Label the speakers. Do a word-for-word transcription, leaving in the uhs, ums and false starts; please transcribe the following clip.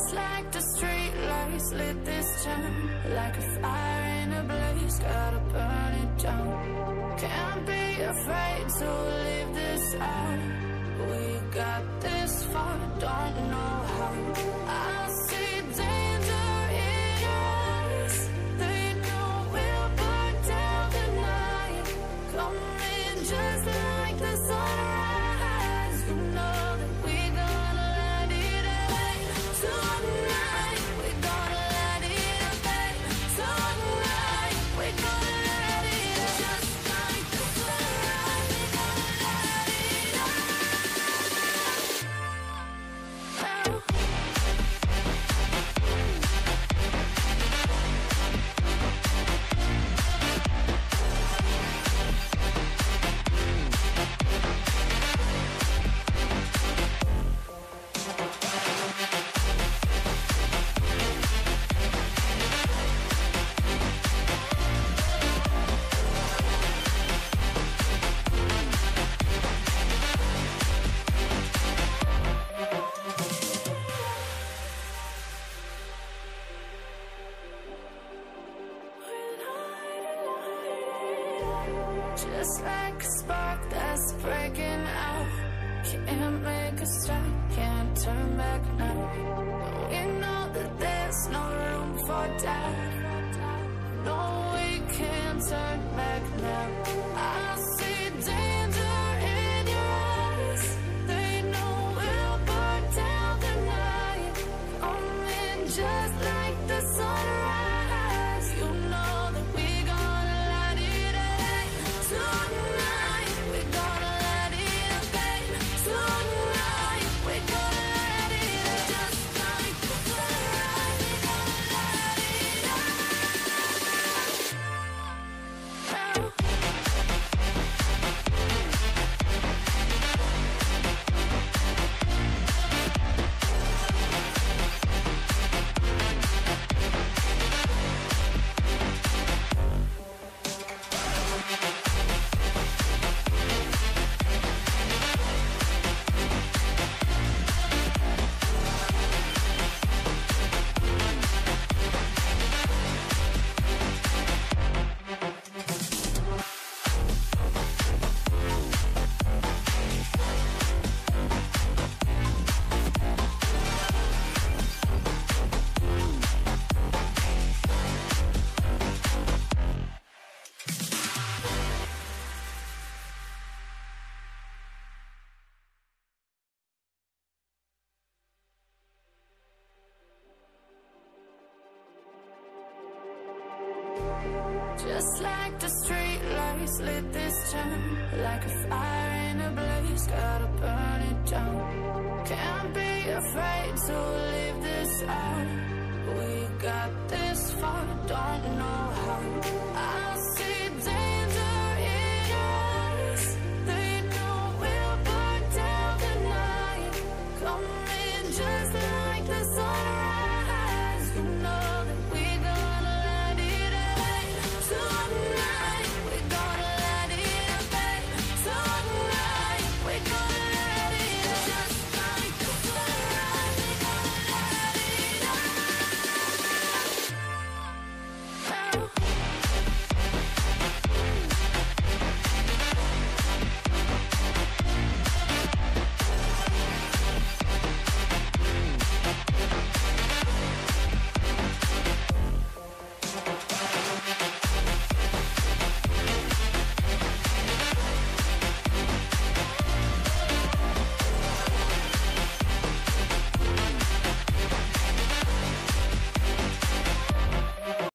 Speaker 1: Just like the street lights lit this town, like a fire in a blaze, gotta burn it down. Can't be afraid to leave this out. We got this far, don't know how. I see danger in your eyes. They know we'll burn down the night. Coming just like the sunrise. You know that we gonna let it away. Tonight, we gonna let it away. Tonight, we gonna let it away. Just like the sunrise, we gonna let it away. Just like a spark that's breaking out. Can't make a stop, can't turn back now. We know that there's no room for doubt. No, we can't turn back now. I see danger in your eyes. They know we'll burn down the night. Coming just like the sunrise. You know that we gonna let it away. Tonight, we gonna let it away. Tonight, we gonna let it away. Just like the sunrise, we gonna let it away. Just like the street lights lit this town, like a fire in a blaze, gotta burn it down. Can't be afraid to leave this out. We got this far, don't know how. I